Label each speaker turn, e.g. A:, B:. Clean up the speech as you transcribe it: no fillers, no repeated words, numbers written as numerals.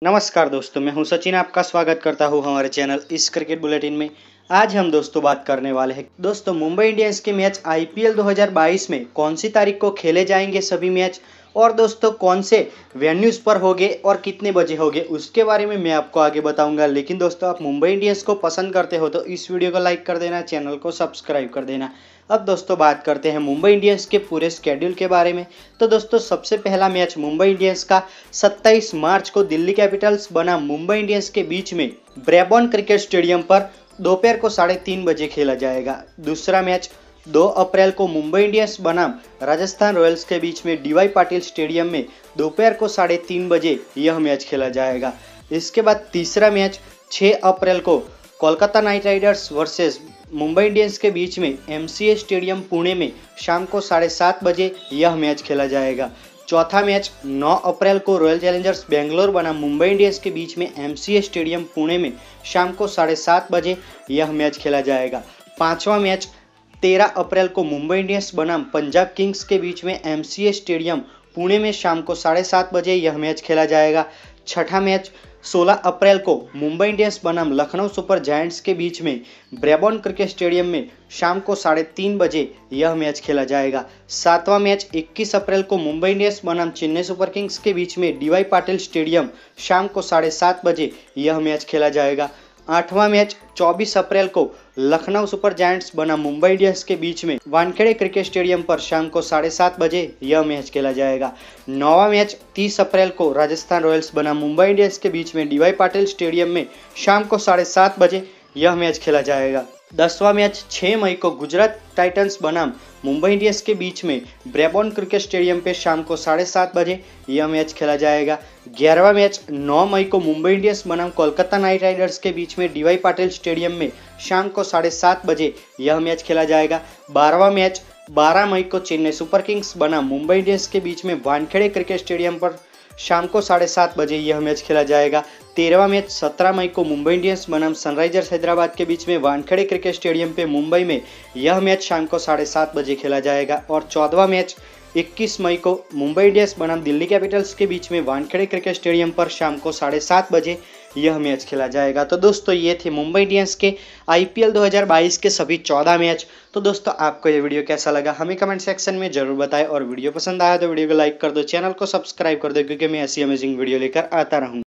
A: नमस्कार दोस्तों, मैं हूं सचिन। आपका स्वागत करता हूं हमारे चैनल इस क्रिकेट बुलेटिन में। आज हम दोस्तों बात करने वाले हैं दोस्तों मुंबई इंडियंस के मैच आईपीएल 2022 में कौन सी तारीख को खेले जाएंगे सभी मैच, और दोस्तों कौन से वेन्यूज पर होंगे और कितने बजे होंगे उसके बारे में मैं आपको आगे बताऊंगा। लेकिन दोस्तों आप मुंबई इंडियंस को पसंद करते हो तो इस वीडियो को लाइक कर देना, चैनल को सब्सक्राइब कर देना। अब दोस्तों बात करते हैं मुंबई इंडियंस के पूरे स्केड्यूल के बारे में। तो दोस्तों सबसे पहला मैच मुंबई इंडियंस का 27 मार्च को दिल्ली कैपिटल्स बनाम मुंबई इंडियंस के बीच में ब्रेबॉर्न क्रिकेट स्टेडियम पर दोपहर को 3:30 बजे खेला जाएगा। दूसरा मैच 2 अप्रैल को मुंबई इंडियंस बनाम राजस्थान रॉयल्स के बीच में डीवाई पाटिल स्टेडियम में दोपहर को 3:30 बजे यह मैच खेला जाएगा। इसके बाद तीसरा मैच 6 अप्रैल को Kolkata Knight Riders versus Mumbai Indians के बीच में एमसीए स्टेडियम पुणे में शाम को 7:30 बजे यह मैच खेला जाएगा। चौथा मैच 9 अप्रैल को रॉयल चैलेंजर्स बेंगलोर बनाम मुंबई इंडियंस के बीच में एमसीए स्टेडियम पुणे में शाम को 7:30 बजे यह मैच खेला जाएगा। पांचवा मैच 13 अप्रैल को मुंबई इंडियंस बनाम पंजाब किंग्स के बीच में एमसीए स्टेडियम पुणे में शाम को 7:30 बजे यह मैच खेला जाएगा। छठा मैच 16 अप्रैल को मुंबई इंडियंस बनाम लखनऊ सुपर जायंट्स के बीच में ब्रेबॉर्न क्रिकेट स्टेडियम में शाम को 3:30 बजे यह मैच खेला जाएगा। सातवां मैच 21 अप्रैल को मुंबई इंडियंस बनाम चेन्नई सुपर किंग्स के बीच में डीवाई पाटिल स्टेडियम शाम को 7:30 बजे यह मैच खेला जाएगा। आठवां मैच 24 अप्रैल को लखनऊ सुपर जायंट्स बनाम मुंबई इंडियंस के बीच में वानखेड़े क्रिकेट स्टेडियम पर शाम को 7:30 बजे यह मैच खेला जाएगा। नौवां मैच 30 अप्रैल को राजस्थान रॉयल्स बनाम मुंबई इंडियंस के बीच में डीवाई पाटिल स्टेडियम में शाम को 7:30 बजे यह मैच खेला जाएगा। 10वां मैच 6 मई को गुजरात टाइटंस बनाम मुंबई इंडियंस के बीच में ब्रेबॉर्न क्रिकेट स्टेडियम पे शाम को 7:30 बजे यह मैच खेला जाएगा। 11वां मैच 9 मई को मुंबई इंडियंस बनाम कोलकाता नाइट राइडर्स के बीच में डीवाई पाटिल स्टेडियम में शाम को 7:30 बजे यह मैच खेला जाएगा। 12वां मैच 12 मई को चेन्नई सुपर किंग्स बनाम मुंबई इंडियंस के बीच में वानखेड़े क्रिकेट स्टेडियम पर शाम को 7:30 बजे यह मैच खेला जाएगा। 13वां मैच 17 मई को मुंबई इंडियंस बनाम सनराइजर्स हैदराबाद के बीच में वानखेड़े क्रिकेट स्टेडियम पे मुंबई में यह मैच शाम को 7:30 बजे खेला जाएगा। और 14वां मैच 21 मई को मुंबई इंडियंस बनाम दिल्ली कैपिटल्स के बीच में वानखेड़े क्रिकेट स्टेडियम पर शाम को 7:30 बजे यह मैच खेला जाएगा। तो दोस्तों ये थे मुंबई इंडियंस के आईपीएल 2022 के सभी 14 मैच। तो दोस्तों आपको ये वीडियो कैसा लगा हमें कमेंट सेक्शन में जरूर बताएं, और वीडियो पसंद आया तो वीडियो को लाइक कर दो, चैनल को सब्सक्राइब कर दो, क्योंकि मैं ऐसी अमेजिंग वीडियो लेकर आता रहूँगा।